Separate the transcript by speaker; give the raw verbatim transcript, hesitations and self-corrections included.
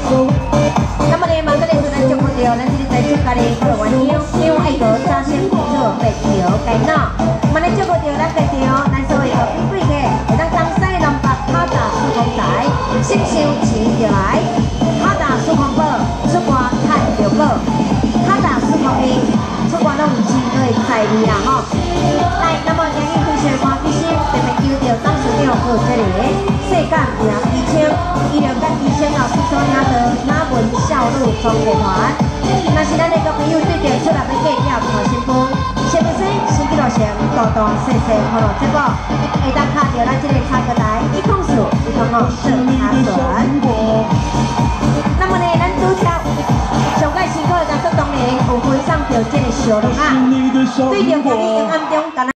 Speaker 1: 那么呢，马上来做咱节目着，咱这个在做家里做完香，香爱个早先做白条鸡脑。嘛咧节目着咱白条，咱所有个贵贵个，会当东西南北考大四方台，心想钱就来，考大四方宝，出外赚着宝，考大四方面，出外拢有钱都会财利啦吼。来，那么今日非常欢喜心，特别求着董事长和这里世界名医生，医疗甲医生老师所领导雅文孝路创业团。若是咱的个朋友对着出来要计较看新闻，是不是新几路线大大细细看落节目，会当卡着咱这个插个台一控数一控五做下船。那么呢，咱拄则上届辛苦的工作当然有分享到这个小路啊，对着今日阴暗中。